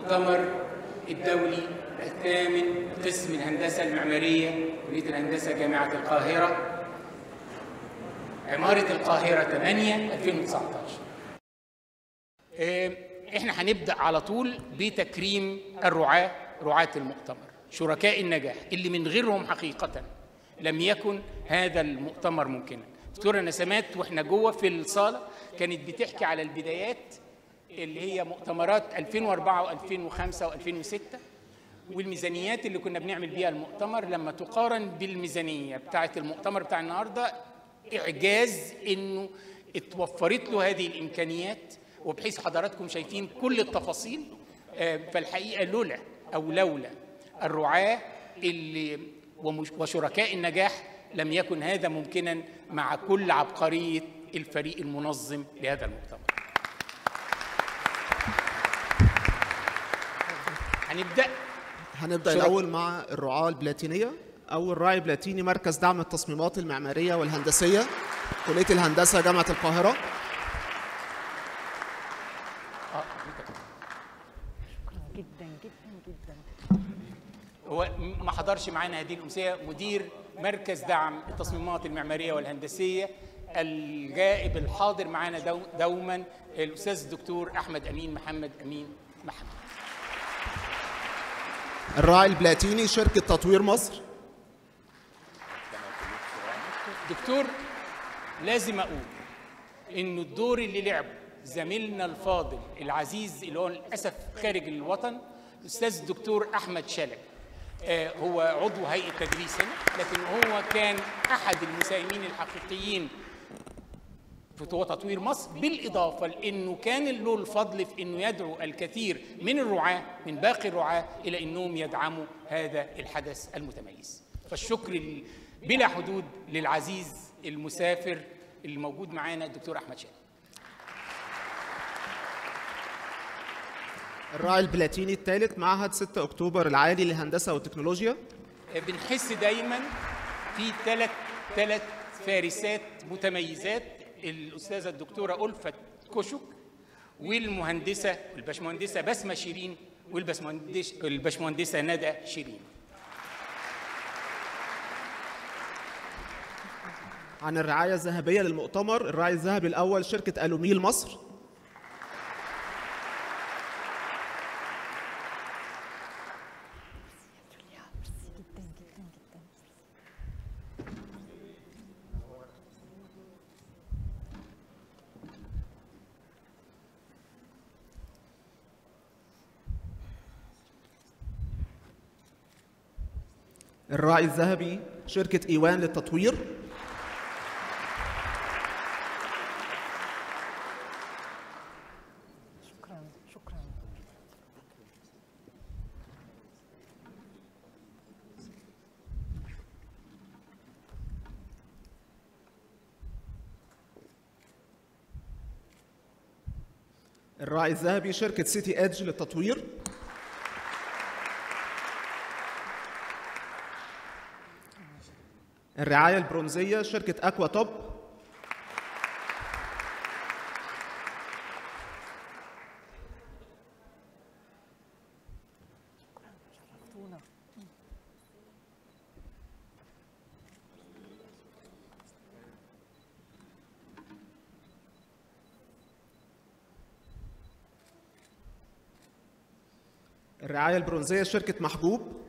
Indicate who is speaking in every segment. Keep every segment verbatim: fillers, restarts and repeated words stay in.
Speaker 1: المؤتمر الدولي الثامن قسم الهندسة المعمارية كلية الهندسة جامعة القاهرة، عمارة القاهرة ثمانية ألفين وتسعة عشر. احنا هنبدأ على طول بتكريم الرعاة، رعاة المؤتمر، شركاء النجاح اللي من غيرهم حقيقة لم يكن هذا المؤتمر ممكنا. دكتورة نسمات واحنا جوه في الصالة كانت بتحكي على البدايات اللي هي مؤتمرات ألفين وأربعة وألفين وخمسة وألفين وستة، والميزانيات اللي كنا بنعمل بيها المؤتمر لما تقارن بالميزانية بتاعة المؤتمر بتاع النهاردة، إعجاز إنه اتوفرت له هذه الإمكانيات، وبحيث حضراتكم شايفين كل التفاصيل. فالحقيقة لولا أو لولا الرعاة اللي وشركاء النجاح لم يكن هذا ممكنا، مع كل عبقرية الفريق المنظم لهذا المؤتمر. هنبدأ
Speaker 2: هنبدأ الأول مع الرعاة البلاتينية. أول راعي بلاتيني مركز دعم التصميمات المعمارية والهندسية كلية الهندسة جامعة القاهرة.
Speaker 3: جدا جدا جدا.
Speaker 1: هو ما حضرش معانا هذه الأمسية مدير مركز دعم التصميمات المعمارية والهندسية، الغائب الحاضر معانا دو دوما الأستاذ الدكتور أحمد أمين محمد أمين محمد.
Speaker 2: الراعي البلاتيني شركة تطوير مصر.
Speaker 1: دكتور، لازم أقول إنه الدور اللي لعبه زميلنا الفاضل العزيز اللي هو للأسف خارج الوطن، الأستاذ الدكتور أحمد شلبي، آه هو عضو هيئة تدريس هنا، لكن هو كان أحد المساهمين الحقيقيين في تطوير مصر، بالإضافة لأنه كان له الفضل في أنه يدعو الكثير من الرعاة من باقي الرعاة إلى أنهم يدعموا هذا الحدث المتميز. فالشكر بلا حدود للعزيز المسافر اللي موجود معانا الدكتور أحمد شلبي.
Speaker 2: الراعي البلاتيني الثالث معهد ستة أكتوبر العالي للهندسة والتكنولوجيا.
Speaker 1: بنحس دايما في ثلاث ثلاث فارسات متميزات، الأستاذة الدكتورة ألفت كشك، والمهندسة الباشمهندسة بسمة شيرين، والباشمهندسة ندى شيرين.
Speaker 2: عن الرعاية الذهبية للمؤتمر، الراعي الذهبي الأول شركة ألوميل مصر. الراعي الذهبي شركة إيوان للتطوير.
Speaker 3: شكرا شكرا.
Speaker 2: الراعي الذهبي شركة سيتي إيدج للتطوير. الرعاية البرونزية شركة أكوا توب. الرعاية البرونزية شركة محجوب.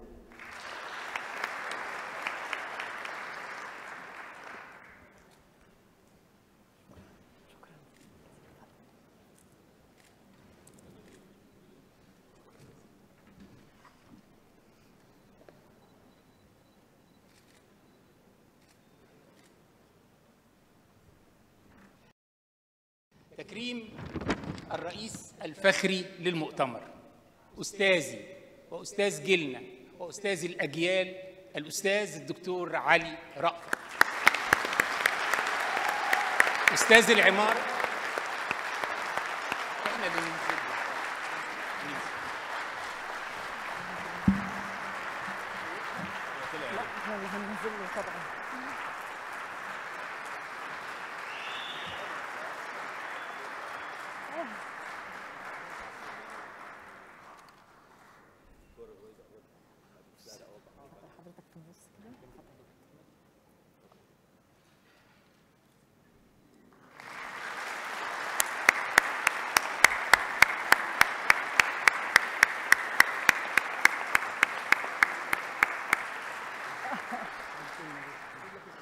Speaker 1: تكريم الرئيس الفخري للمؤتمر، أستاذي وأستاذ جيلنا وأستاذ الأجيال، الأستاذ الدكتور علي رأفت، أستاذ العمارة. إحنا اللي ننزل
Speaker 3: لا احنا اللي هننزل له طبعا.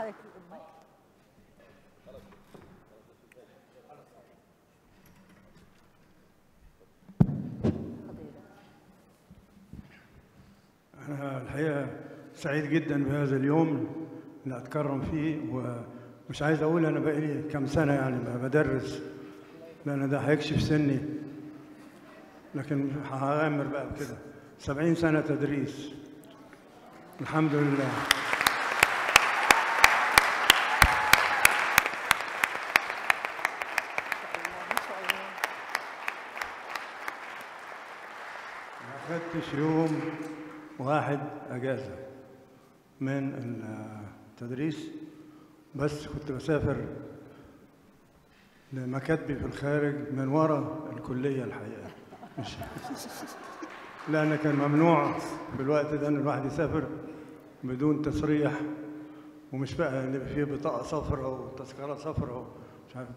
Speaker 3: المايك المايك.
Speaker 4: أنا الحقيقة سعيد جدا بهذا اليوم اللي أتكرم فيه، ومش عايز أقول أنا بقالي كام سنة يعني بدرس، لأن ده هيكشف سني، لكن هغامر بقى بكده. سبعين سنة تدريس الحمد لله. ما أخدتش يوم واحد أجازة من التدريس، بس كنت بسافر لمكاتبي في الخارج من وراء الكلية الحقيقة، مش لأن كان ممنوع في الوقت ده إن الواحد يسافر بدون تصريح، ومش بقى اللي فيه بطاقة صفراء وتذكرة صفراء ومش عارف.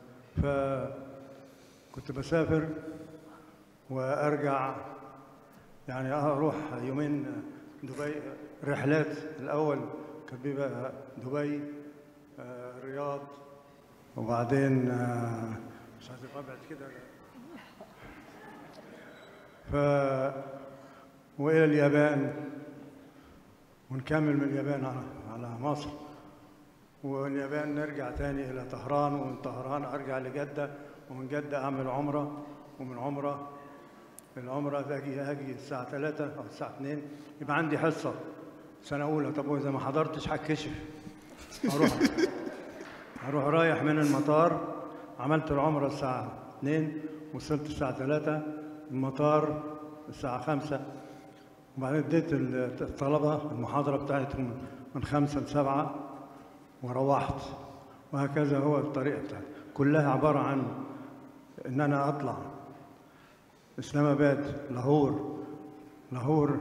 Speaker 4: فكنت بسافر وأرجع، يعني أروح يومين دبي رحلات. الأول كان بيبقى دبي، آه، الرياض، وبعدين آه، مش عايز أبعد كده، ف وإلى اليابان، ونكمل من اليابان على على مصر، واليابان نرجع تاني إلى طهران، ومن طهران أرجع لجدة، ومن جدة أعمل عمرة، ومن عمرة العمرة أجي أجي الساعة ثلاثة أو الساعة اثنين يبقى عندي حصة سنة أولى. طب وإذا ما حضرتش هتكشف. أروح أروح رايح من المطار، عملت العمرة الساعة اثنين، وصلت الساعة ثلاثة، المطار الساعة خمسة، وبعدين اديت الطلبة المحاضرة بتاعتهم من خمسة لسبعة وروحت. وهكذا هو الطريقة بتاعتي، كلها عبارة عن إن أنا أطلع إسلام آباد، لاهور، لاهور،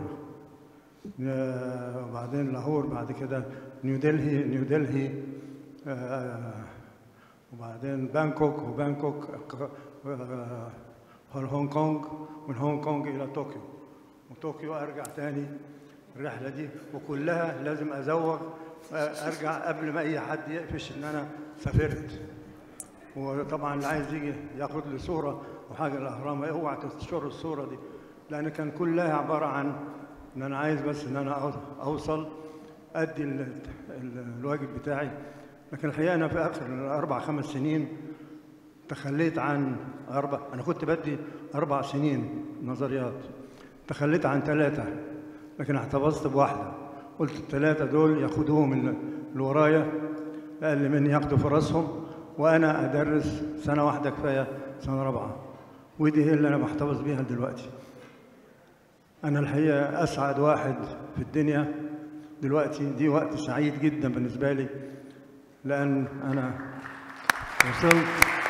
Speaker 4: وبعدين لاهور، بعد كده نيو دلهي، نيو دلهي، آه، وبعدين بانكوك، وبانكوك آه، هونغ كونغ، من هونغ كونغ إلى طوكيو، وطوكيو أرجع تاني الرحلة دي، وكلها لازم أزوغ أرجع قبل ما أي حد يقفش إن أنا سافرت. وطبعا اللي عايز يجي ياخد لي صورة وحاجة الأهرام، اوعى تنشر الصورة دي، لأن كان كلها عبارة عن إن أنا عايز بس إن أنا أوصل أدي الواجب بتاعي. لكن الحقيقة أنا في آخر الأربع خمس سنين تخليت عن أربع، أنا كنت بدي أربع سنين نظريات، تخليت عن ثلاثة، لكن احتفظت بواحدة. قلت الثلاثة دول ياخدوهم اللي ورايا أقل مني ياخدوا فرصهم، وأنا أدرس سنة واحدة كفاية، سنة رابعة، ودي هي اللي أنا محتفظ بيها دلوقتي. أنا الحقيقة أسعد واحد في الدنيا دلوقتي، دي وقت سعيد جدا بالنسبة لي، لأن أنا وصلت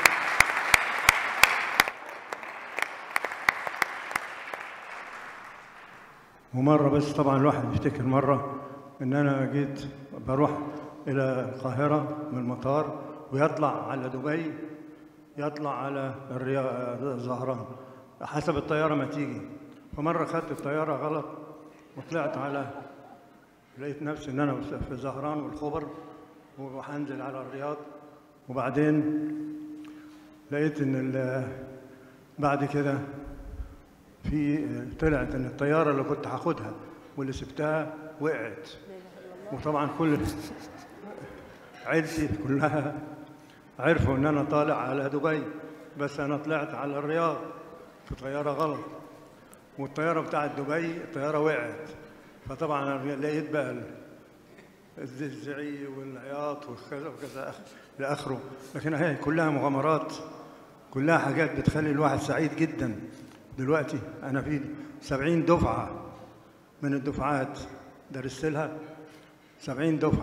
Speaker 4: ومرة بس طبعا الواحد يفتكر مرة إن أنا جيت بروح إلى القاهرة من المطار، ويطلع على دبي، يطلع على الرياض زهران، حسب الطيارة ما تيجي. فمرة خدت الطيارة غلط وطلعت على، لقيت نفسي إن أنا في زهران والخبر وهنزل على الرياض. وبعدين لقيت إن بعد كده في طلعت إن الطيارة اللي كنت هاخدها واللي سبتها وقعت، وطبعا كل عيلتي كلها عرفوا إن أنا طالع على دبي، بس أنا طلعت على الرياض في طيارة غلط، والطيارة بتاعت دبي الطيارة وقعت. فطبعا أنا لقيت بقى الزعيق والعياط وكذا وكذا لآخره. لكن هي كلها مغامرات، كلها حاجات بتخلي الواحد سعيد جدا. دلوقتي أنا في سبعين دفعة من الدفعات درست لها، سبعين دفعة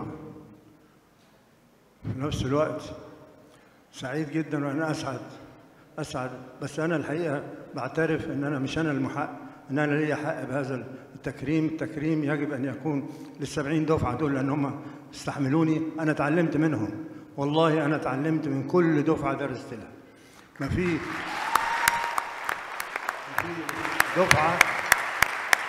Speaker 4: في نفس الوقت. سعيد جدا وأنا أسعد أسعد بس أنا الحقيقة بعترف إن أنا مش أنا المحق، إن أنا ليا حق بهذا التكريم. التكريم يجب أن يكون للسبعين دفعة دول، لأن هم استحملوني. أنا اتعلمت منهم، والله أنا اتعلمت من كل دفعة درست لها. ما في دفعة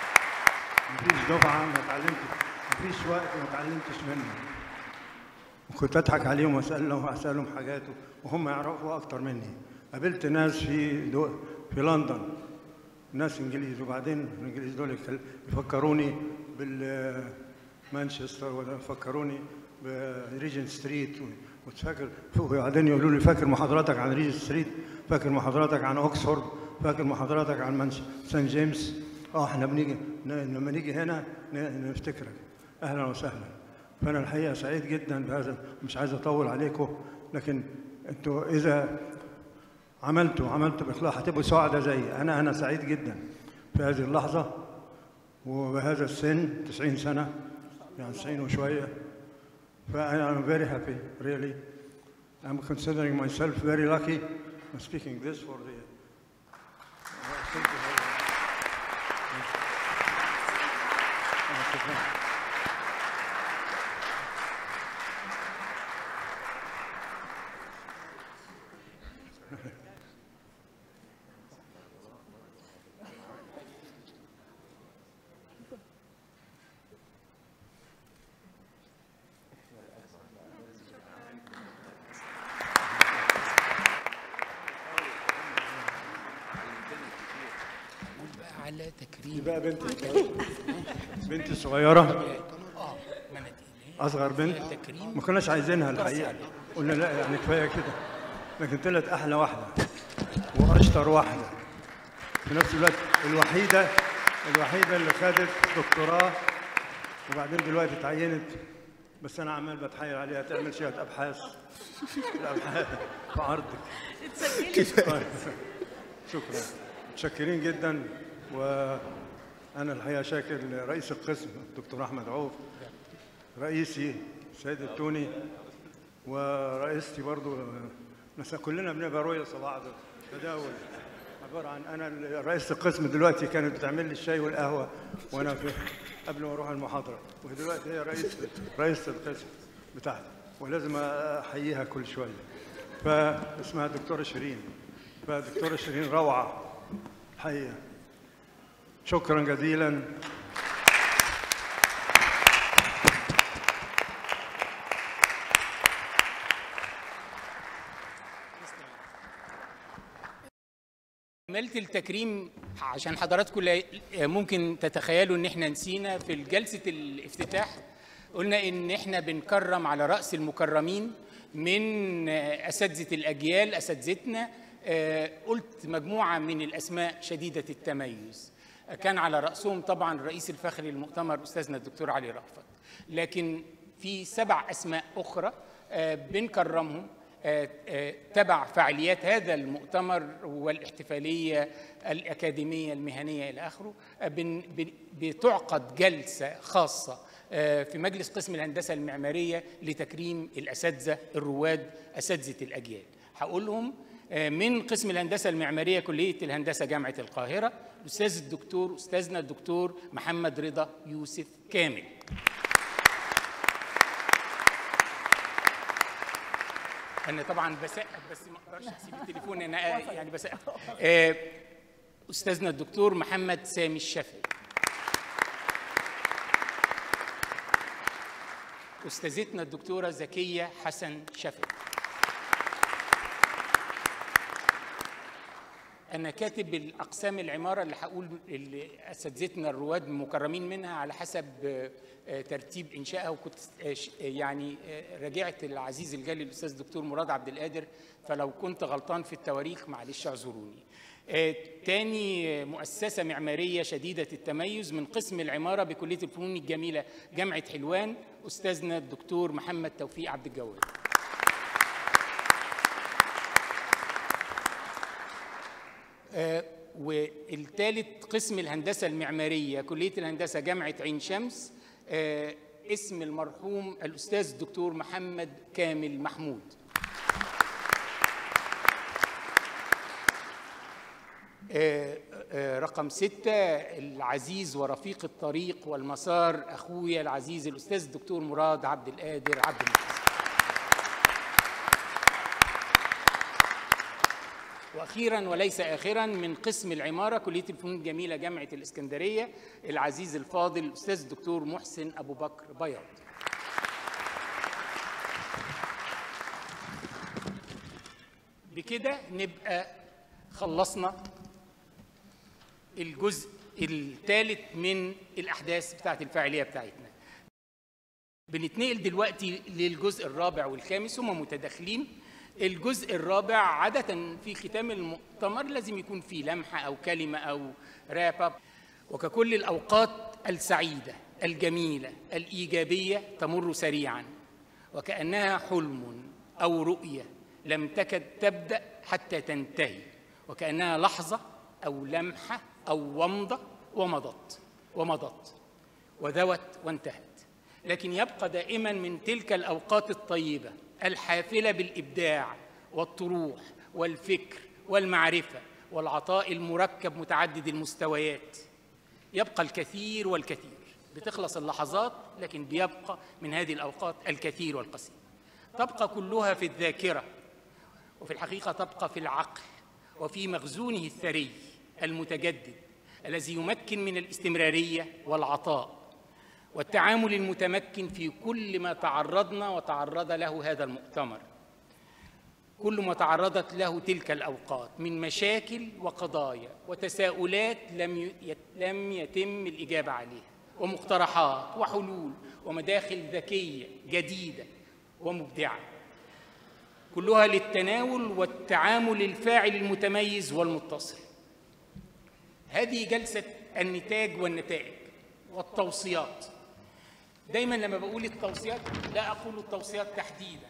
Speaker 4: ما فيش دفعة ما اتعلمت، ما فيش وقت ما اتعلمتش منه. كنت اضحك عليهم واسالهم اسالهم حاجات وهم يعرفوا اكتر مني. قابلت ناس في دو في لندن، ناس انجليز، وبعدين الانجليز دول يفكروني بالمانشستر ويفكروني بريجن ستريت، وتفكر وبعدين يقولوا لي فاكر محاضراتك عن ريجن ستريت، فاكر محاضراتك عن اوكسفورد، فاكر محاضراتك عن سان جيمس. اه احنا بنيجي لما نيجي هنا نفتكرك. اهلا وسهلا. فانا الحقيقه سعيد جدا بهذا، مش عايز اطول عليكم، لكن انتوا اذا عملتوا عملتوا باخلاص هتبقوا سعداء زيي. انا انا سعيد جدا في هذه اللحظه وبهذا السن، تسعين سنه، يعني تسعين وشويه. فانا I'm very happy really. I'm considering myself very lucky. I'm speaking this for the thank you very much.
Speaker 1: على تكريم.
Speaker 4: دي بقى بنتي بنتي الصغيرة، أصغر بنت، ما كناش عايزينها الحقيقة، قلنا لا يعني كفاية كده، لكن طلعت أحلى واحدة وأشطر واحدة في نفس الوقت، الوحيدة الوحيدة اللي خدت دكتوراه وبعدين دلوقتي اتعينت، بس أنا عمال بتحايل عليها تعمل شوية أبحاث الأبحاث في عرضك. شكرا، متشكرين جدا. وأنا الحقيقة شاكر لرئيس القسم الدكتور أحمد عوف، رئيسي سيد التوني، ورئيستي برضو، كلنا بنبقى رؤية بعض تداول عبارة عن أنا رئيس القسم دلوقتي كانت بتعمل لي الشاي والقهوة وأنا في قبل ما أروح المحاضرة، ودلوقتي هي رئيس رئيسة القسم بتاعتي ولازم أحييها كل شوية. فاسمها دكتورة شيرين، فدكتورة شيرين روعة الحقيقة. شكرا جزيلا.
Speaker 1: عملت التكريم عشان حضراتكم ممكن تتخيلوا ان احنا نسينا في جلسة الافتتاح، قلنا ان احنا بنكرم على رأس المكرمين من أساتذة الأجيال، أساتذتنا. قلت مجموعة من الأسماء شديدة التميز، كان على رأسهم طبعا الرئيس الفخري للمؤتمر أستاذنا الدكتور علي رأفت، لكن في سبع أسماء أخرى بنكرمهم تبع فعاليات هذا المؤتمر والاحتفالية الأكاديمية المهنية إلى آخره. بتعقد جلسة خاصة في مجلس قسم الهندسة المعمارية لتكريم الأساتذة الرواد، أساتذة الأجيال. هقولهم من قسم الهندسة المعمارية كلية الهندسة جامعة القاهرة، الأستاذ الدكتور أستاذنا الدكتور محمد رضا يوسف كامل. أنا طبعاً بسقف بس ما أقدرش أسيب التليفون، أنا يعني بسقف. أستاذنا الدكتور محمد سامي الشافعي. أستاذتنا الدكتورة زكية حسن شافعي. أنا كاتب الأقسام العمارة اللي هقول اللي أساتذتنا الرواد مكرمين منها على حسب ترتيب إنشائها، وكنت يعني راجعت العزيز الجليل الأستاذ الدكتور مراد عبد القادر، فلو كنت غلطان في التواريخ معلش اعذروني. تاني مؤسسة معمارية شديدة التميز من قسم العمارة بكلية الفنون الجميلة جامعة حلوان، أستاذنا الدكتور محمد توفيق عبد الجواد. آه والثالث قسم الهندسة المعمارية كلية الهندسة جامعة عين شمس، آه اسم المرحوم الأستاذ الدكتور محمد كامل محمود. آه آه رقم ستة العزيز ورفيق الطريق والمسار أخويا العزيز الأستاذ الدكتور مراد عبد القادر عبد المحسن. وأخيراً وليس آخراً من قسم العمارة كلية الفنون الجميلة جامعة الإسكندرية العزيز الفاضل الأستاذ الدكتور محسن أبو بكر بياض. وبكده نبقى خلصنا الجزء الثالث من الأحداث بتاعة الفاعلية بتاعتنا. بنتنقل دلوقتي للجزء الرابع والخامس، هما متداخلين. الجزء الرابع عادة في ختام المؤتمر لازم يكون فيه لمحة أو كلمة أو راب اب. وككل الأوقات السعيدة الجميلة الإيجابية تمر سريعاً وكأنها حلم أو رؤية لم تكد تبدأ حتى تنتهي، وكأنها لحظة أو لمحة أو ومضة ومضت ومضت وذوت وانتهت. لكن يبقى دائماً من تلك الأوقات الطيبة الحافلة بالإبداع والطروح والفكر والمعرفة والعطاء المركب متعدد المستويات، يبقى الكثير والكثير. بتخلص اللحظات لكن بيبقى من هذه الأوقات الكثير والقصير، تبقى كلها في الذاكرة، وفي الحقيقة تبقى في العقل وفي مخزونه الثري المتجدد الذي يمكن من الاستمرارية والعطاء والتعامل المتمكن في كل ما تعرضنا وتعرض له هذا المؤتمر، كل ما تعرضت له تلك الأوقات من مشاكل وقضايا وتساؤلات لم لم يتم الإجابة عليها، ومقترحات وحلول ومداخل ذكية جديدة ومبدعة، كلها للتناول والتعامل الفاعل المتميز والمتصل. هذه جلسة النتاج والنتائج والتوصيات. دايماً لما بقول التوصيات لا أقول التوصيات تحديداً،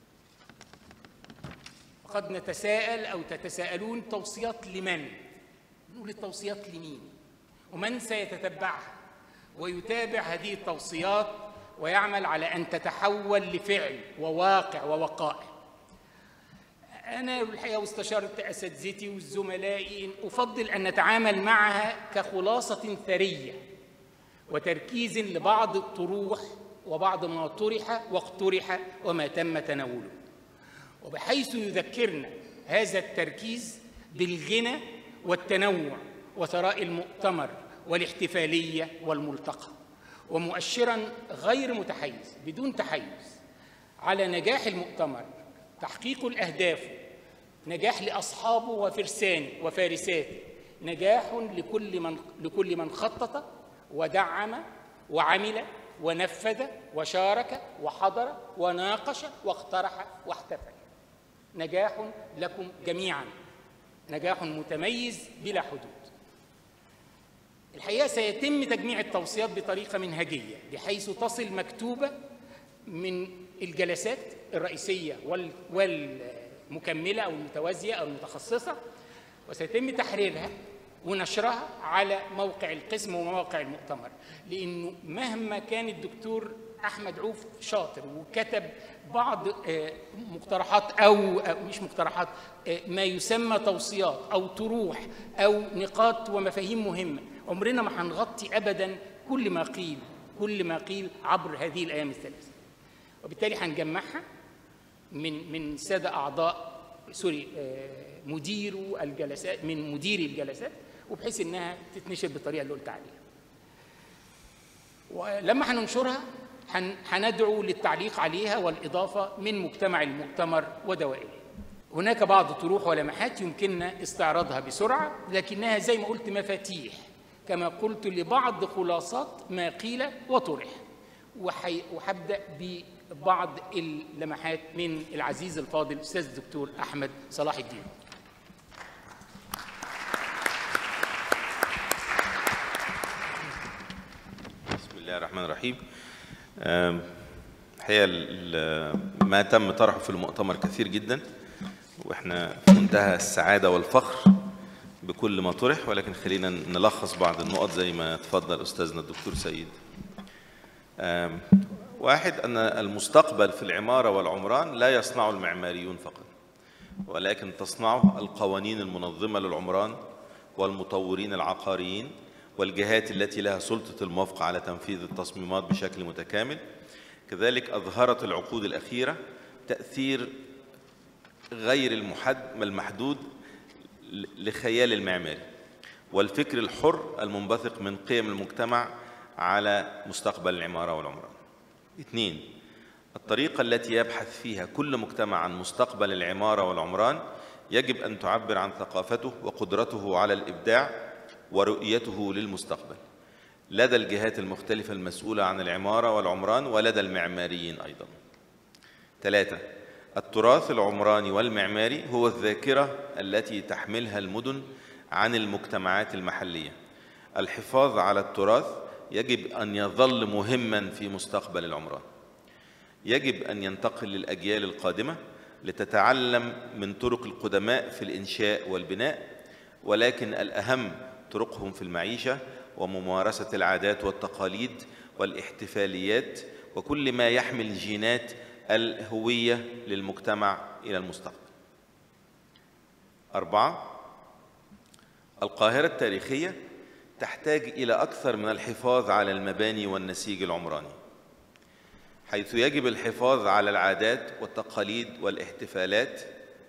Speaker 1: قد نتساءل أو تتساءلون توصيات لمن؟ نقول التوصيات لمين؟ ومن سيتتبعها ويتابع هذه التوصيات ويعمل على أن تتحول لفعل وواقع ووقائع. أنا الحقيقة واستشارت أساتذتي وزملائي إن أفضل أن نتعامل معها كخلاصة ثرية وتركيز لبعض الطروح وبعض ما طرح واقترح وما تم تناوله، وبحيث يذكرنا هذا التركيز بالغنى والتنوع وثراء المؤتمر والاحتفالية والملتقى، ومؤشراً غير متحيز بدون تحيز على نجاح المؤتمر، تحقيق الأهداف، نجاح لأصحابه وفرسانه وفارساته، نجاح لكل من لكل من خطط ودعم وعمل ونفذ وشارك وحضر وناقش واقترح واحتفل. نجاح لكم جميعاً، نجاح متميز بلا حدود. الحقيقة سيتم تجميع التوصيات بطريقة منهجية بحيث تصل مكتوبة من الجلسات الرئيسية والمكملة أو المتوازية أو المتخصصة، وسيتم تحريرها ونشرها على موقع القسم ومواقع المؤتمر، لأنه مهما كان الدكتور أحمد عوف شاطر وكتب بعض مقترحات أو مش مقترحات، ما يسمى توصيات أو طروح أو نقاط ومفاهيم مهمة، عمرنا ما هنغطي أبداً كل ما قيل كل ما قيل عبر هذه الأيام الثلاثة. وبالتالي هنجمعها من من سادة أعضاء سوري مديرو الجلسات من مدير الجلسات، وبحيث إنها تتنشر بالطريقة اللي قلت عليها. ولما هننشرها هندعو للتعليق عليها والإضافة من مجتمع المؤتمر ودوائره. هناك بعض طروح ولمحات يمكننا استعراضها بسرعة، لكنها زي ما قلت مفاتيح كما قلت لبعض خلاصات ما قيل وطرح. وهبدأ ببعض اللمحات من العزيز الفاضل الأستاذ الدكتور أحمد صلاح الدين.
Speaker 5: بسم الله الرحمن الرحيم. الحقيقة ما تم طرحه في المؤتمر كثير جدا، واحنا في منتهى السعادة والفخر بكل ما طرح، ولكن خلينا نلخص بعض النقط زي ما تفضل أستاذنا الدكتور سيد. واحد، أن المستقبل في العمارة والعمران لا يصنعه المعماريون فقط، ولكن تصنعه القوانين المنظمة للعمران والمطورين العقاريين والجهات التي لها سلطة الموافقة على تنفيذ التصميمات بشكل متكامل. كذلك أظهرت العقود الأخيرة تأثير غير المحدود لخيال المعماري والفكر الحر المنبثق من قيم المجتمع على مستقبل العمارة والعمران. اثنين، الطريقة التي يبحث فيها كل مجتمع عن مستقبل العمارة والعمران يجب أن تعبر عن ثقافته وقدرته على الإبداع ورؤيته للمستقبل لدى الجهات المختلفة المسؤولة عن العمارة والعمران ولدى المعماريين أيضا. ثلاثة، التراث العمراني والمعماري هو الذاكرة التي تحملها المدن عن المجتمعات المحلية. الحفاظ على التراث يجب أن يظل مهما في مستقبل العمران. يجب أن ينتقل للأجيال القادمة لتتعلم من طرق القدماء في الإنشاء والبناء، ولكن الأهم طرقهم في المعيشة وممارسة العادات والتقاليد والاحتفاليات وكل ما يحمل جينات الهوية للمجتمع إلى المستقبل. أربعة، القاهرة التاريخية تحتاج إلى أكثر من الحفاظ على المباني والنسيج العمراني، حيث يجب الحفاظ على العادات والتقاليد والاحتفالات،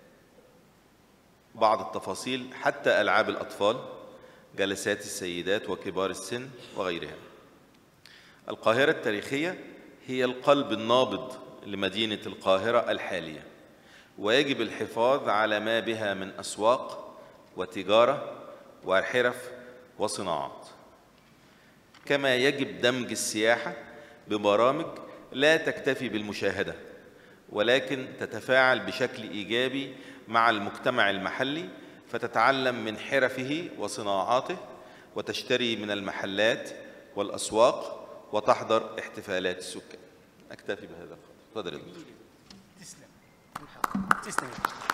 Speaker 5: بعض التفاصيل حتى ألعاب الأطفال، جلسات السيدات وكبار السن وغيرها. القاهرة التاريخية هي القلب النابض لمدينة القاهرة الحالية، ويجب الحفاظ على ما بها من أسواق وتجارة وحرف وصناعات، كما يجب دمج السياحة ببرامج لا تكتفي بالمشاهدة ولكن تتفاعل بشكل إيجابي مع المجتمع المحلي، فتتعلم من حرفه وصناعاته وتشتري من المحلات والأسواق وتحضر احتفالات السكان. أكتفي بهذا القدر. تفضل يا دكتور.
Speaker 1: تسلم تسلم.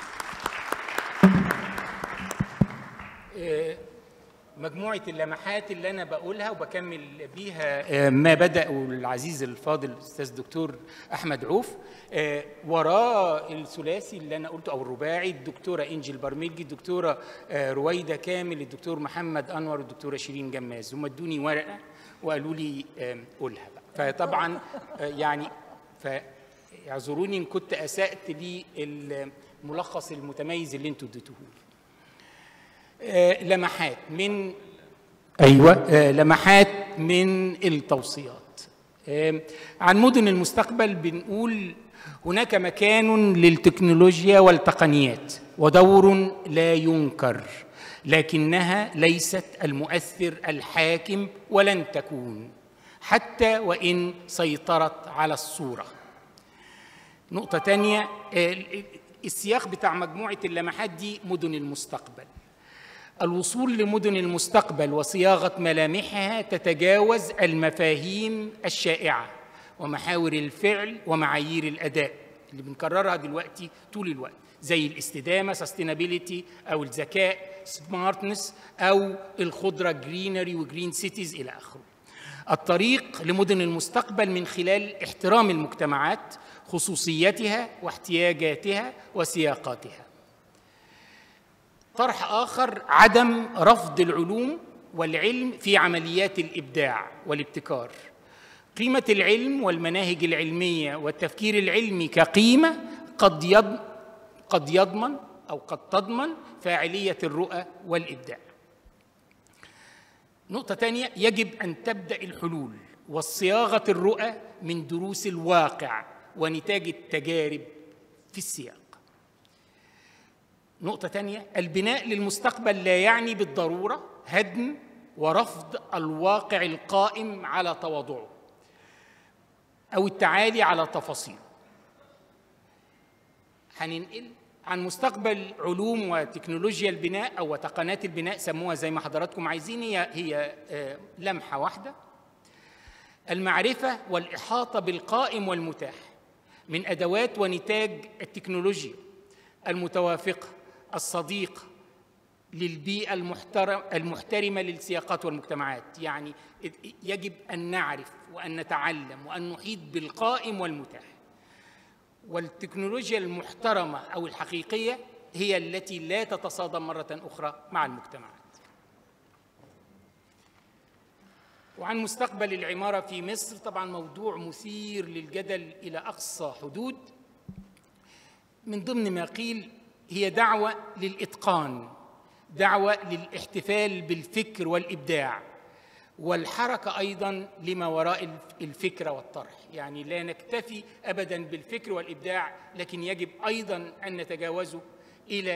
Speaker 1: مجموعة اللمحات اللي أنا بقولها وبكمل بيها ما بدأ العزيز الفاضل الأستاذ دكتور أحمد عوف، وراء الثلاثي اللي أنا قلته أو الرباعي، الدكتورة إنجي البرمجي، الدكتورة رويدة كامل، الدكتور محمد أنور، الدكتورة شيرين جماز. هم ادوني ورقة وقالوا لي قولها بقى، فطبعا يعني فاعذروني إن كنت أسأت للملخص المتميز اللي أنتوا اديتوه لي. آه لمحات من أيوة آه لمحات من التوصيات. آه عن مدن المستقبل بنقول هناك مكان للتكنولوجيا والتقنيات ودور لا ينكر، لكنها ليست المؤثر الحاكم ولن تكون حتى وإن سيطرت على الصورة. نقطة تانية، آه السياق بتاع مجموعة اللمحات دي مدن المستقبل. الوصول لمدن المستقبل وصياغة ملامحها تتجاوز المفاهيم الشائعة ومحاور الفعل ومعايير الأداء اللي بنكررها دلوقتي طول الوقت، زي الاستدامة sustainability أو الذكاء smartness أو الخضرة greenery وgreen cities إلى آخره. الطريق لمدن المستقبل من خلال احترام المجتمعات، خصوصيتها واحتياجاتها وسياقاتها. طرح آخر، عدم رفض العلوم والعلم في عمليات الإبداع والابتكار. قيمة العلم والمناهج العلمية والتفكير العلمي كقيمة قد قد يضمن أو قد تضمن فاعلية الرؤى والإبداع. نقطة تانية، يجب أن تبدأ الحلول والصياغة الرؤى من دروس الواقع ونتاج التجارب في السياق. نقطة تانية، البناء للمستقبل لا يعني بالضرورة هدم ورفض الواقع القائم على تواضعه أو التعالي على تفاصيله. هننقل عن مستقبل علوم وتكنولوجيا البناء أو تقنيات البناء، سموها زي ما حضراتكم عايزين، هي هي لمحة واحدة. المعرفة والإحاطة بالقائم والمتاح من أدوات ونتاج التكنولوجيا المتوافقة الصديقة للبيئة المحترمة للسياقات والمجتمعات. يعني يجب أن نعرف وأن نتعلم وأن نحيط بالقائم والمتاح. والتكنولوجيا المحترمة أو الحقيقية هي التي لا تتصادم مرة أخرى مع المجتمعات. وعن مستقبل العمارة في مصر، طبعا موضوع مثير للجدل إلى أقصى حدود. من ضمن ما قيل هي دعوة للإتقان، دعوة للاحتفال بالفكر والإبداع، والحركة أيضاً لما وراء الفكرة والطرح. يعني لا نكتفي أبداً بالفكر والإبداع، لكن يجب أيضاً أن نتجاوزه إلى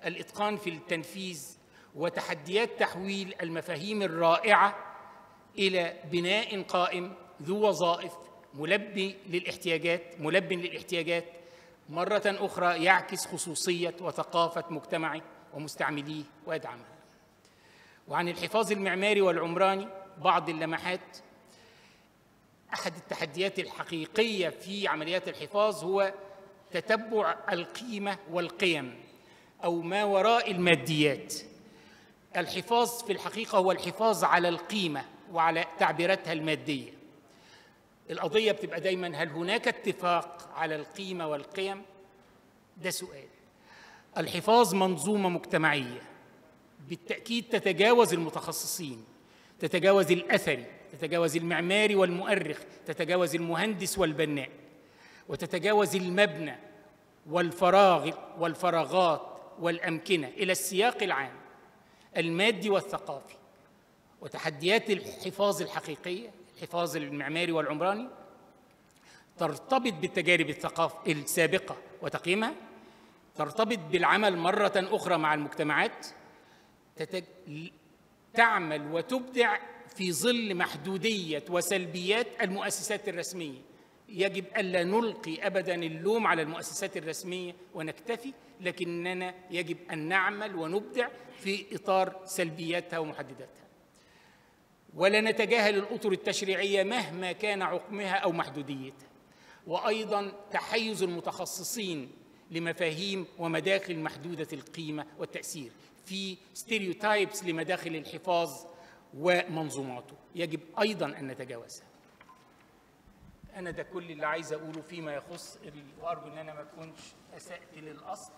Speaker 1: الإتقان في التنفيذ وتحديات تحويل المفاهيم الرائعة إلى بناء قائم ذو وظائف ملبي للاحتياجات ملب للاحتياجات مرة أخرى يعكس خصوصية وثقافة مجتمعه ومستعمليه ويدعمها. وعن الحفاظ المعماري والعمراني بعض اللمحات. أحد التحديات الحقيقية في عمليات الحفاظ هو تتبع القيمة والقيم أو ما وراء الماديات. الحفاظ في الحقيقة هو الحفاظ على القيمة وعلى تعبيراتها المادية. القضية بتبقى دايماً هل هناك اتفاق على القيمة والقيم؟ ده سؤال. الحفاظ منظومة مجتمعية بالتأكيد تتجاوز المتخصصين، تتجاوز الأثري، تتجاوز المعماري والمؤرخ، تتجاوز المهندس والبناء، وتتجاوز المبنى والفراغ والفراغات والأمكنة إلى السياق العام المادي والثقافي. وتحديات الحفاظ الحقيقية الحفاظ المعماري والعمراني ترتبط بالتجارب الثقافة السابقة وتقييمها، ترتبط بالعمل مرة أخرى مع المجتمعات، تتج... تعمل وتبدع في ظل محدودية وسلبيات المؤسسات الرسمية. يجب ألا نلقي أبداً اللوم على المؤسسات الرسمية ونكتفي، لكننا يجب أن نعمل ونبدع في إطار سلبياتها ومحدداتها. ولا نتجاهل الأطر التشريعية مهما كان عقمها أو محدوديتها، وأيضاً تحيز المتخصصين لمفاهيم ومداخل محدودة القيمة والتأثير في ستيريوتايبس لمداخل الحفاظ ومنظوماته، يجب أيضاً أن نتجاوزها. أنا ده كل اللي عايز أقوله فيما يخص، وأرجو أن أنا ما أكونش أسأت للأصل.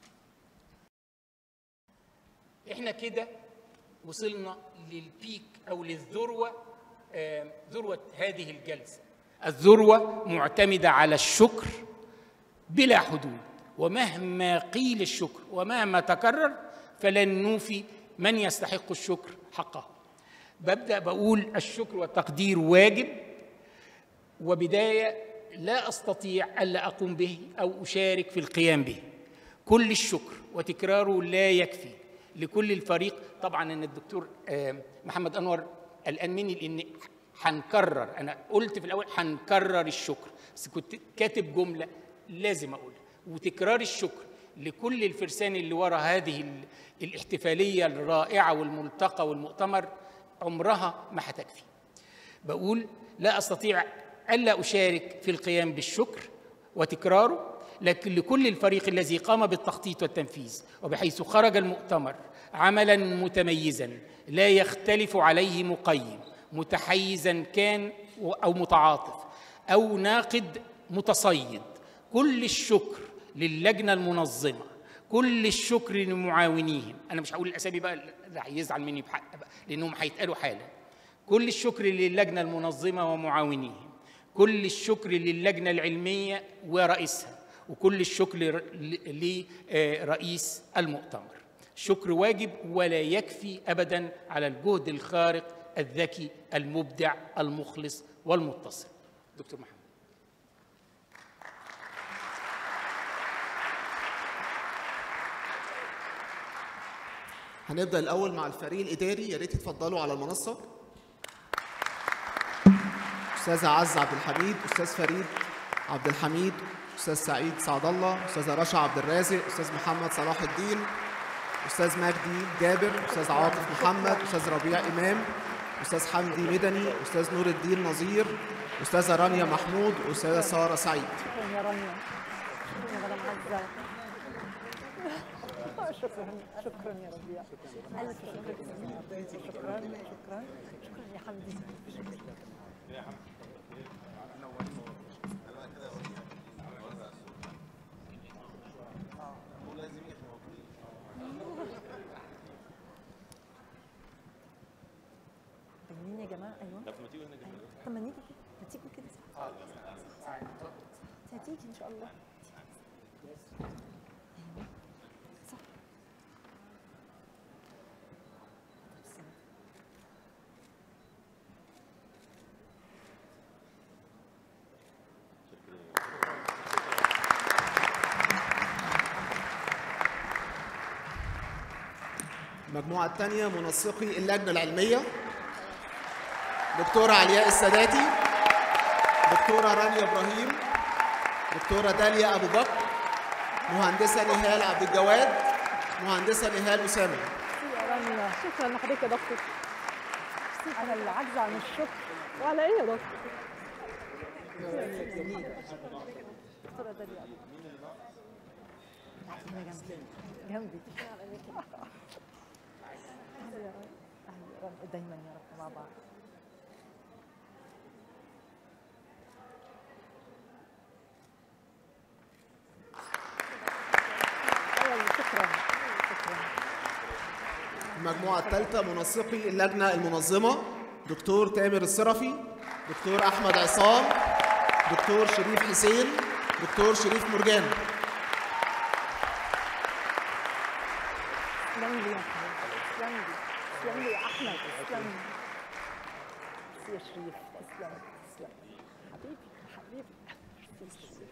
Speaker 1: إحنا كده وصلنا للبيك أو للذروة، آه ذروة هذه الجلسة. الذروة معتمدة على الشكر بلا حدود، ومهما قيل الشكر ومهما تكرر فلن نوفي من يستحق الشكر حقه. ببدأ بقول الشكر والتقدير واجب، وبداية لا أستطيع ألا أقوم به أو أشارك في القيام به. كل الشكر وتكراره لا يكفي لكل الفريق. طبعاً أن الدكتور محمد أنور قلقان مني لأن هنكرر، أنا قلت في الأول هنكرر الشكر، بس كنت كاتب جملة لازم أقولها، وتكرار الشكر لكل الفرسان اللي وراء هذه الاحتفالية الرائعة والملتقى والمؤتمر عمرها ما هتكفي. بقول لا أستطيع ألا أشارك في القيام بالشكر وتكراره، لكن لكل الفريق الذي قام بالتخطيط والتنفيذ، وبحيث خرج المؤتمر عملاً متميزاً لا يختلف عليه مقيم، متحيزاً كان أو متعاطف أو ناقد متصيد. كل الشكر للجنة المنظمة، كل الشكر لمعاونيهم. أنا مش هقول الأسامي بقى، اللي هيزعل مني بحق بقى لأنهم هيتقالوا حالا. كل الشكر للجنة المنظمة ومعاونيهم، كل الشكر للجنة العلمية ورئيسها، وكل الشكر لرئيس المؤتمر. الشكر واجب ولا يكفي أبداً على الجهد الخارق الذكي المبدع المخلص والمتصل. دكتور محمد.
Speaker 2: هنبدأ الأول مع الفريق الإداري، يا ريت يتفضلوا على المنصة. أستاذ عز عبد الحميد، أستاذ فريد عبد الحميد، أستاذ سعيد سعد الله، أستاذ رشا عبد الرازق، أستاذ محمد صلاح الدين، أستاذ مجدي جابر، أستاذ عاطف محمد، أستاذ ربيع إمام، أستاذ حمدي مدني، أستاذ نور الدين نظير، أستاذة رانيا محمود، أستاذة سارة سعيد.
Speaker 3: شكرا يا رانيا، شكرا يا مدام عزة، شكرا شكرا يا ربيع، ألف شكر. شكرا شكرا شكرا يا حمدي. مين يا جماعه؟ ايوه طب ما تيجوا هنا كده. طب ما نيجي كده، ما تيجوا كده صح؟ اه هتيجي ان شاء الله. ايوه صح.
Speaker 2: المجموعة الثانية منسقي اللجنة العلمية دكتورة علياء الساداتي، دكتورة رانيا إبراهيم، دكتورة داليا أبو بكر، مهندسة نهال عبد الجواد، مهندسة نهال أسامة.
Speaker 3: شكرا لحضرتك يا دكتور. أنا اللي عاجزة عن الشكر وعلى إيه يا دكتور؟ دكتورة داليا أبو بكر جنبي دايما يا رب مع بعض. شكرا شكرا.
Speaker 2: المجموعة الثالثة منسقي اللجنة المنظمة دكتور تامر الصرفي، دكتور أحمد عصام، دكتور شريف حسين، دكتور شريف مرجان.
Speaker 3: تسلم لي يا حبيبي، تسلم لي، تسلم لي يا أحمد، تسلم لي يا شريف، تسلم تسلم حبيبي حبيبي تسلم.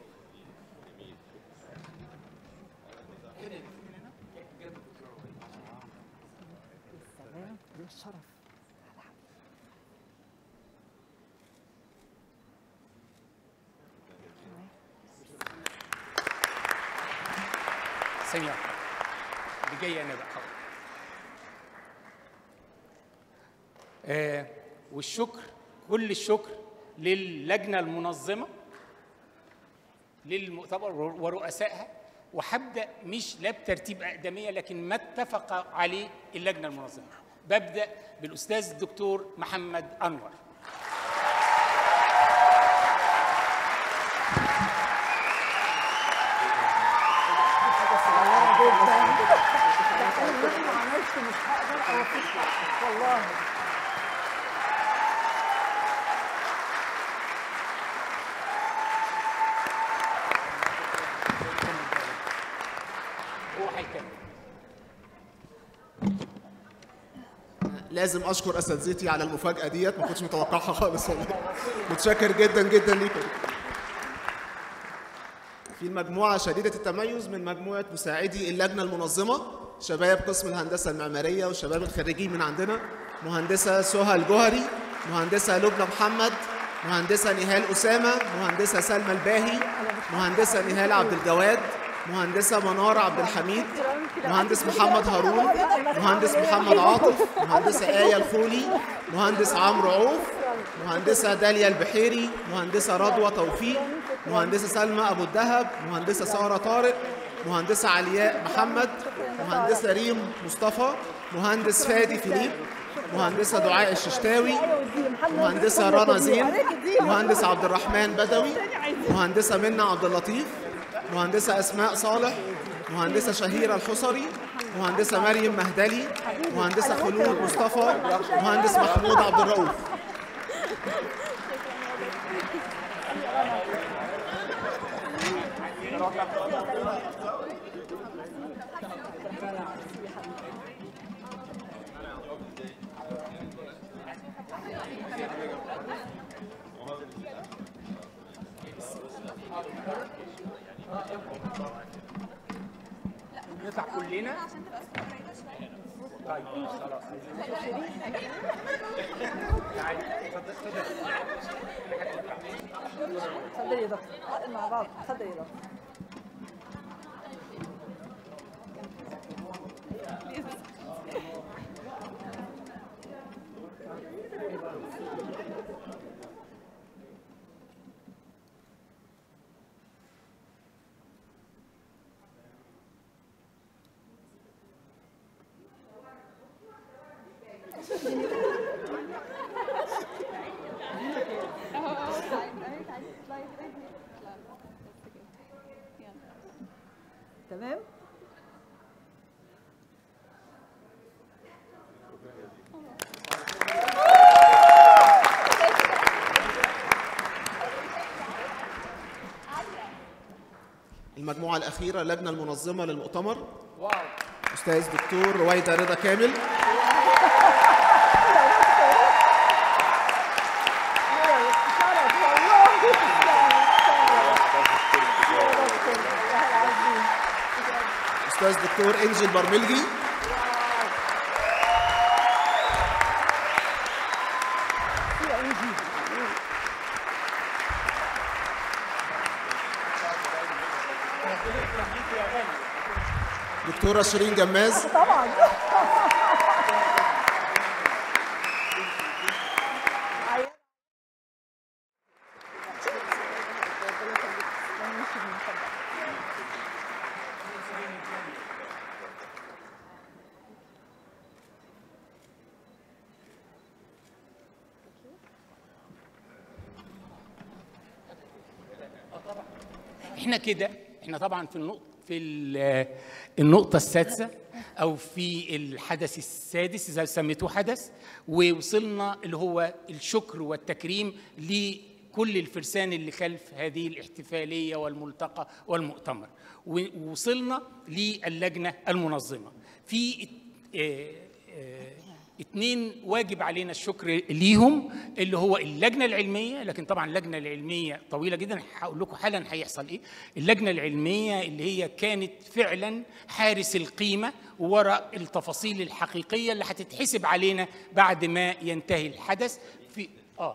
Speaker 3: السلام والشرف.
Speaker 1: ثانية اللي جاي أنا بقى. آه والشكر، كل الشكر للجنة المنظمة للمؤتمر ورؤسائها، وهبدأ مش لا بترتيب أقدمية لكن ما اتفق عليه اللجنة المنظمة. ببدأ بالأستاذ الدكتور محمد أنور.
Speaker 3: والله
Speaker 1: هو هيكمل.
Speaker 2: لازم اشكر اساتذتي على المفاجاه ديت، ما كنتش متوقعها خالص والله. متشكر جدا جدا ليكم. في المجموعه شديده التميز من مجموعه مساعدي اللجنه المنظمه، شباب قسم الهندسه المعماريه والشباب الخريجين من عندنا، مهندسه سهى الجوهري، مهندسه لبنى محمد، مهندسه نهال اسامه، مهندسه سلمى الباهي، مهندسه نهال عبد الجواد، مهندسه منار عبد الحميد، مهندس محمد هارون، مهندس محمد عاطف، مهندسه آية الخولي، مهندس عمرو عوف، مهندسه داليا البحيري، مهندسه رضوى توفيق، مهندسه سلمى ابو الدهب، مهندسه ساره طارق، مهندسه علياء محمد، مهندسه ريم مصطفى، مهندس فادي فيليب، مهندسه دعاء الششتاوي، مهندسه رنا زين، مهندس عبد الرحمن بدوي، مهندسه منى عبد اللطيف، مهندسه اسماء صالح، مهندسه شهيره الحصري، مهندسه مريم مهدلي، مهندسه خلود مصطفى، مهندس محمود عبد الرؤوف.
Speaker 1: نطلع كلنا. طيب خلاص. تعالي اتفضل
Speaker 3: اتفضلي يا دكتور مع بعض. اتفضلي يا دكتور. تمام.
Speaker 2: المجموعة الأخيرة اللجنة المنظمة للمؤتمر،
Speaker 1: واو.
Speaker 2: أستاذ دكتور رويدة رضا كامل، أستاذ دكتور إنجي البرملجي، دكتورة شيرين جماز.
Speaker 3: طبعا.
Speaker 1: احنا كده احنا طبعا في النقطه في النقطه السادسه او في الحدث السادس اذا سميتوه حدث، ووصلنا اللي هو الشكر والتكريم لكل الفرسان اللي خلف هذه الاحتفاليه والملتقى والمؤتمر، ووصلنا للجنه المنظمه. في اتنين واجب علينا الشكر ليهم، اللي هو اللجنة العلمية، لكن طبعا اللجنة العلمية طويلة جدا، هقول لكم حالا هيحصل ايه. اللجنة العلمية اللي هي كانت فعلا حارس القيمة وراء التفاصيل الحقيقية اللي هتتحسب علينا بعد ما ينتهي الحدث. في اه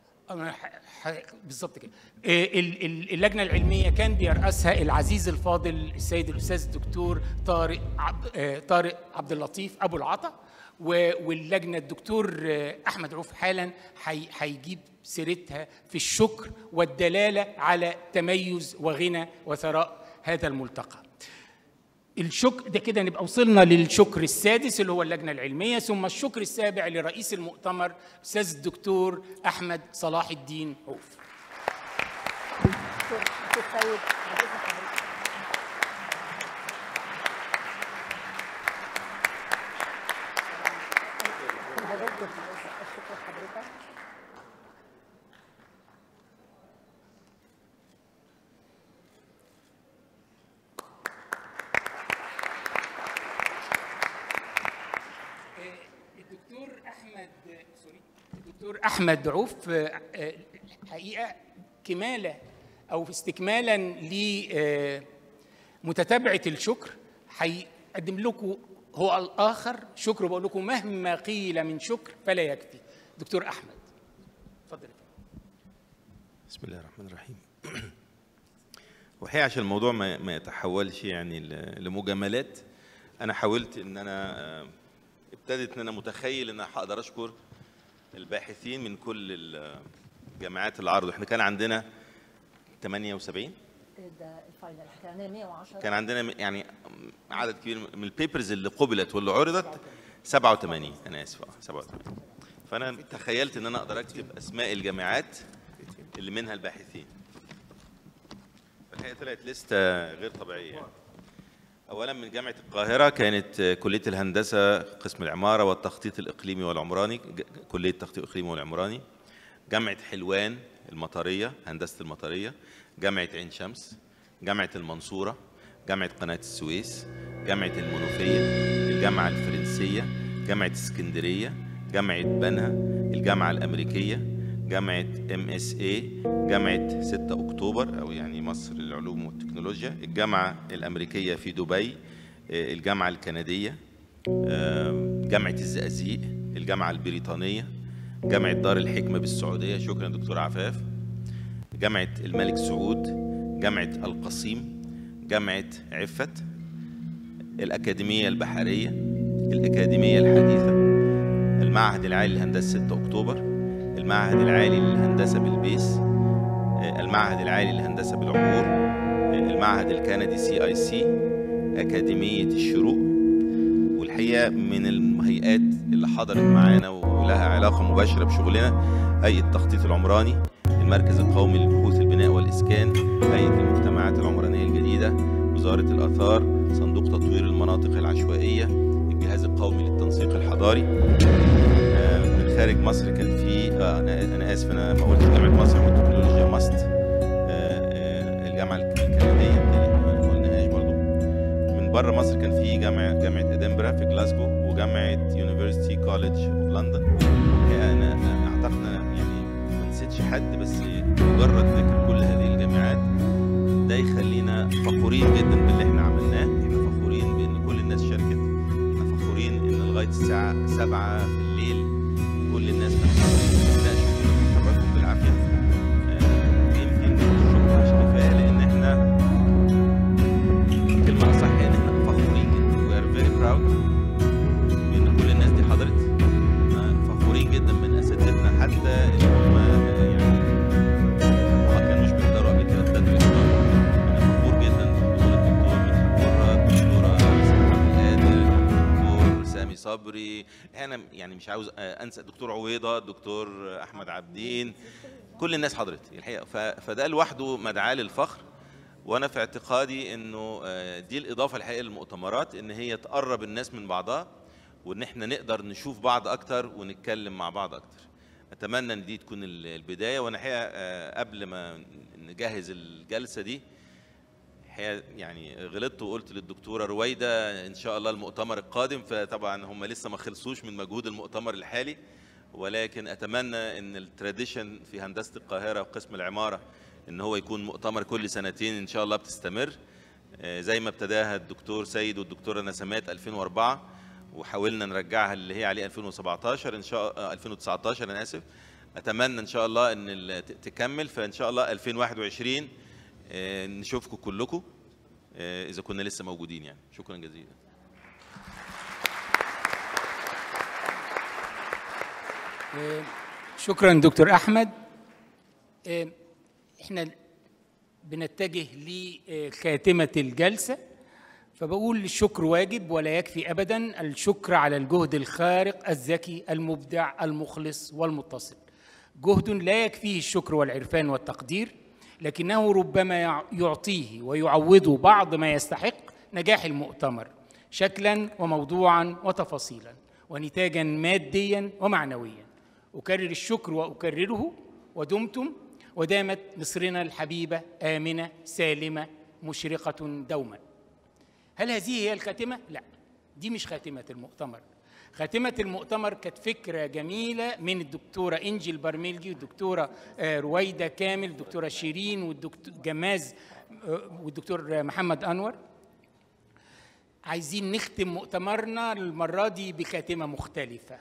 Speaker 1: بالظبط كده. اللجنة العلمية كان بيرأسها العزيز الفاضل السيد الأستاذ الدكتور طارق طارق عبد اللطيف أبو العطا، واللجنة الدكتور أحمد عوف حالا هيجيب سيرتها في الشكر والدلالة على تميز وغنى وثراء هذا الملتقى. الشكر ده كده نبقى وصلنا للشكر السادس اللي هو اللجنة العلمية، ثم الشكر السابع لرئيس المؤتمر أستاذ الدكتور أحمد صلاح الدين عوف. الدكتور أحمد سوري الدكتور أحمد عوف الحقيقة كمالة أو استكمالا لمتتابعة الشكر هيقدم لكم هو الآخر شكر، بقول لكم مهما قيل من شكر فلا يكفي. دكتور أحمد اتفضل.
Speaker 5: بسم الله الرحمن الرحيم. وحقيقة عشان الموضوع ما, ما يتحولش يعني لمجاملات، أنا حاولت إن أنا ابتدت إن أنا متخيل إن أنا هقدر أشكر الباحثين من كل الجامعات اللي عرضوا. إحنا كان عندنا ثمانية وسبعين
Speaker 3: ده الفاينل، كان عندنا مية وعشرة،
Speaker 5: كان عندنا يعني عدد كبير من البيبرز اللي قبلت واللي عرضت سبعة وثمانين. أنا آسف سبعة وثمانين. فأنا تخيلت إن أنا أقدر أكتب أسماء الجامعات اللي منها الباحثين. فالحقيقة طلعت لستة غير طبيعية يعني. أولاً من جامعة القاهرة كانت كلية الهندسة قسم العمارة والتخطيط الإقليمي والعمراني، كلية التخطيط الإقليمي والعمراني. جامعة حلوان المطرية هندسة المطرية، جامعة عين شمس، جامعة المنصورة، جامعة قناة السويس، جامعة المنوفية، الجامعة الفرنسية، جامعة اسكندرية، جامعة بنها، الجامعة الأمريكية، جامعة ام اس اي، جامعة ستة أكتوبر أو يعني مصر للعلوم والتكنولوجيا، الجامعة الأمريكية في دبي، الجامعة الكندية، جامعة الزقازيق، الجامعة البريطانية، جامعة دار الحكمة بالسعودية، شكرا دكتور عفاف، جامعة الملك سعود، جامعة القصيم، جامعة عفت، الأكاديمية البحرية، الأكاديمية الحديثة، المعهد العالي للهندسة ستة أكتوبر، المعهد العالي للهندسة بالبيس، المعهد العالي للهندسة بالعبور، المعهد الكندي سي اي سي، أكاديمية الشروق. والحقيقة من الهيئات اللي حضرت معانا ولها علاقة مباشرة بشغلنا هيئة التخطيط العمراني، المركز القومي للبحوث البناء والإسكان، هيئة المجتمعات العمرانية الجديدة، وزارة الآثار، صندوق تطوير المناطق العشوائية، الجهاز القومي للتنسيق الحضاري. من خارج مصر كان في آه أنا أنا آسف أنا ما قلتش جامعة مصر والتكنولوجيا ماست، الجامعة الكندية ما قلناهاش برضه. من بره مصر كان في جامعة جامعة إدنبرا في جلاسكو، وجامعة يونيفرسيتي كوليدج اوف لندن. أنا أعتقد يعني ما نسيتش حد، بس مجرد ذكر كل هذه الجامعات ده يخلينا فخورين جدا باللي احنا عملناه، احنا فخورين بان كل الناس شاركت، احنا فخورين ان لغايه الساعه سبعة في الليل كل الناس بتناقشوا وبتتحركوا بالعافيه. يمكن الشكر مش كفايه لان احنا صبري، انا يعني مش عاوز انسى الدكتور عويضه، الدكتور احمد عابدين، كل الناس حضرت الحقيقه. فده لوحده مدعاه للفخر. وانا في اعتقادي انه دي الاضافه الحقيقيه للمؤتمرات، ان هي تقرب الناس من بعضها، وان احنا نقدر نشوف بعض اكتر ونتكلم مع بعض اكتر. اتمنى ان دي تكون البدايه. وانا الحقيقه قبل ما نجهز الجلسه دي الحقيقه يعني غلطت وقلت للدكتوره رويده ان شاء الله المؤتمر القادم، فطبعا هم لسه ما خلصوش من مجهود المؤتمر الحالي، ولكن اتمنى ان التراديشن في هندسه القاهره وقسم العماره ان هو يكون مؤتمر كل سنتين ان شاء الله بتستمر، زي ما ابتداها الدكتور سيد والدكتوره نسمات ألفين وأربعة، وحاولنا نرجعها اللي هي عليه ألفين وسبعتاشر ان شاء ألفين وتسعتاشر انا اسف. اتمنى ان شاء الله ان تكمل، فان شاء الله ألفين وواحد وعشرين نشوفكم كلكم اذا كنا لسه موجودين يعني. شكرا جزيلا.
Speaker 1: شكرا دكتور احمد. احنا بنتجه لخاتمه الجلسه، فبقول الشكر واجب ولا يكفي ابدا. الشكر على الجهد الخارق الذكي المبدع المخلص والمتصل، جهد لا يكفيه الشكر والعرفان والتقدير، لكنه ربما يعطيه ويعوضه بعض ما يستحق نجاح المؤتمر شكلا وموضوعا وتفاصيلا ونتاجا ماديا ومعنويا. أكرر الشكر وأكرره، ودمتم ودامت مصرنا الحبيبة آمنة سالمة مشرقة دوما. هل هذه هي الخاتمة؟ لا، دي مش خاتمة المؤتمر. خاتمة المؤتمر كانت فكرة جميلة من الدكتورة إنجي البرميلجي والدكتورة رويدة كامل والدكتورة شيرين والدكتور جماز والدكتور محمد أنور. عايزين نختم مؤتمرنا المرة دي بخاتمة مختلفة.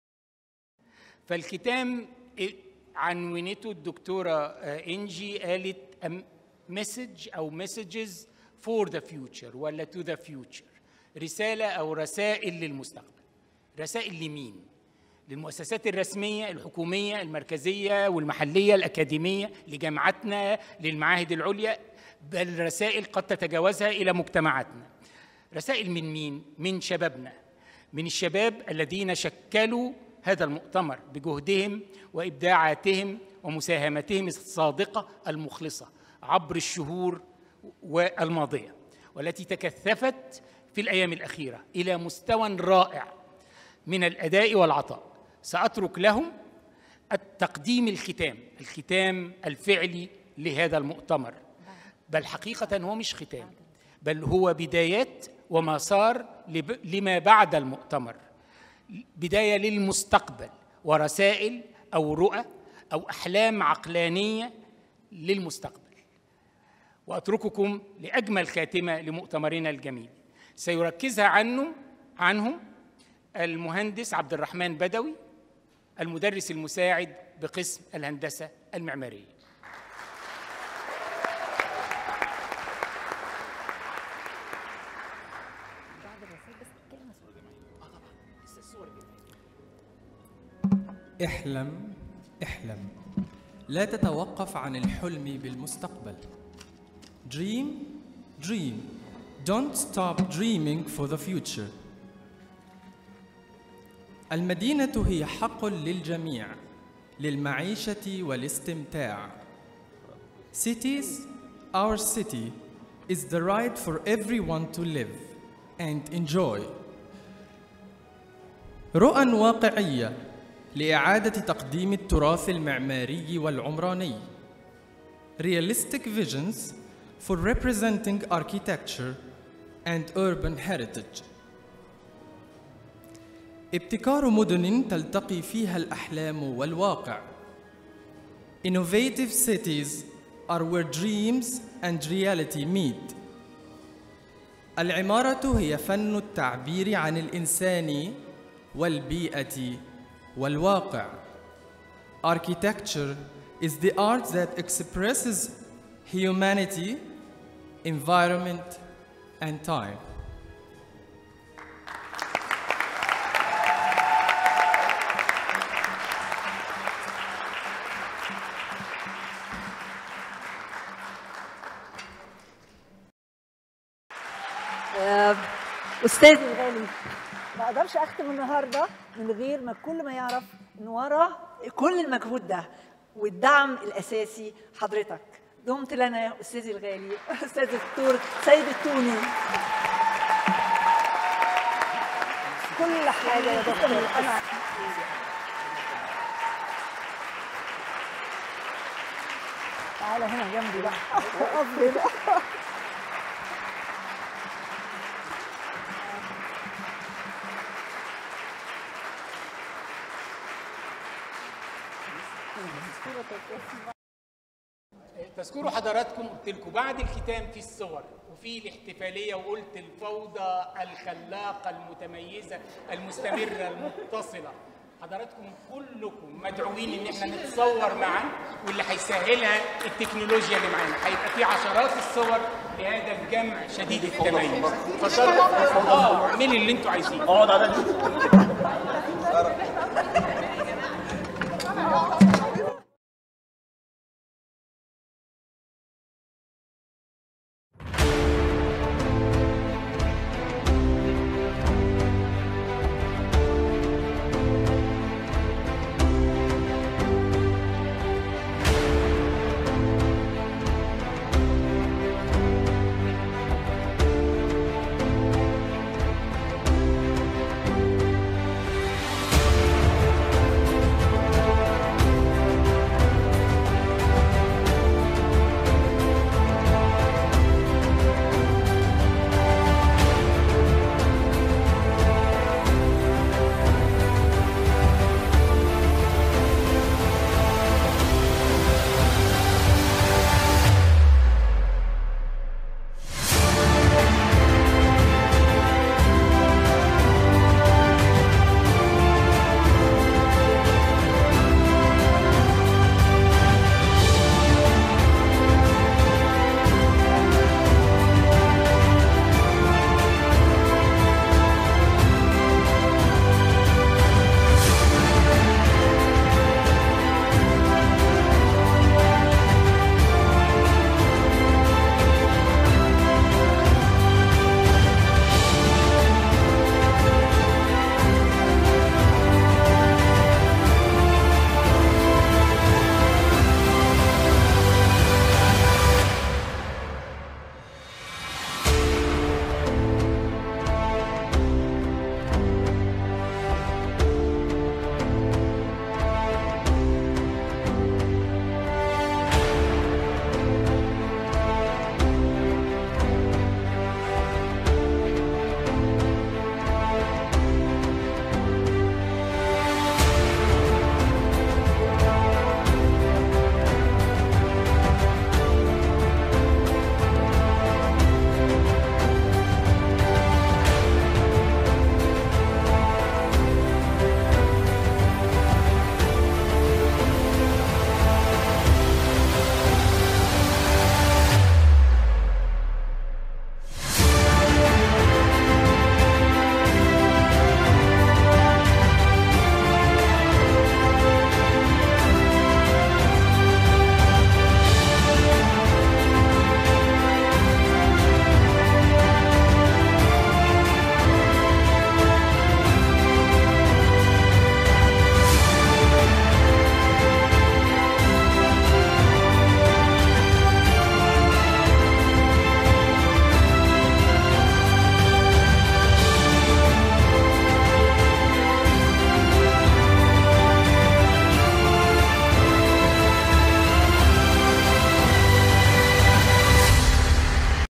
Speaker 1: فالختام عنونته الدكتورة إنجي، قالت مسج أو messages for the future ولا to the future، رسالة أو رسائل للمستقبل. رسائل لمين؟ للمؤسسات الرسمية الحكومية المركزية والمحلية الأكاديمية، لجامعاتنا، للمعاهد العليا، بل رسائل قد تتجاوزها إلى مجتمعاتنا. رسائل من مين؟ من شبابنا، من الشباب الذين شكلوا هذا المؤتمر بجهدهم وإبداعاتهم ومساهمتهم الصادقة المخلصة عبر الشهور والماضية، والتي تكثفت في الأيام الأخيرة إلى مستوى رائع من الأداء والعطاء. سأترك لهم التقديم الختام، الختام الفعلي لهذا المؤتمر، بل حقيقة هو مش ختام، بل هو بدايات ومسار لما بعد المؤتمر، بداية للمستقبل ورسائل أو رؤى أو أحلام عقلانية للمستقبل. وأترككم لأجمل خاتمة لمؤتمرنا الجميل سيركزها عنه عنهم المهندس عبد الرحمن بدوي، المدرس المساعد بقسم الهندسة المعمارية.
Speaker 6: احلم احلم، لا تتوقف عن الحلم بالمستقبل. Dream, dream. Don't stop dreaming for the future. المدينة هي حق للجميع للمعيشة والاستمتاع. Cities, our city, is the right for everyone to live and enjoy. رؤى واقعية لإعادة تقديم التراث المعماري والعمراني. Realistic visions for representing architecture and urban heritage. ابتكار مدن تلتقي فيها الأحلام والواقع. Innovative cities are where dreams and reality meet. العمارة هي فن التعبير عن الإنسان والبيئة والواقع. Architecture is the art that expresses humanity, environment, and time.
Speaker 3: أستاذي الغالي ما اقدرش اختم النهارده من غير ما الكل ما يعرف ان ورا كل المجهود ده والدعم الاساسي حضرتك. دمت لنا استاذي الغالي استاذ الدكتور سيد التوني. كل حاجه يا دكتور. انا تعالى هنا جنبي بقى وقف هنا.
Speaker 1: تذكروا حضراتكم قلت لكم بعد الختام في الصور وفي الاحتفاليه، وقلت الفوضى الخلاقه المتميزه المستمره المتصله. حضراتكم كلكم مدعوين ان احنا نتصور معا، واللي هيسهلها التكنولوجيا اللي معانا. هيبقى في عشرات الصور لهذا الجمع شديد التميز. اتفضلوا اه اعملي اللي انتوا عايزينه. اقعد على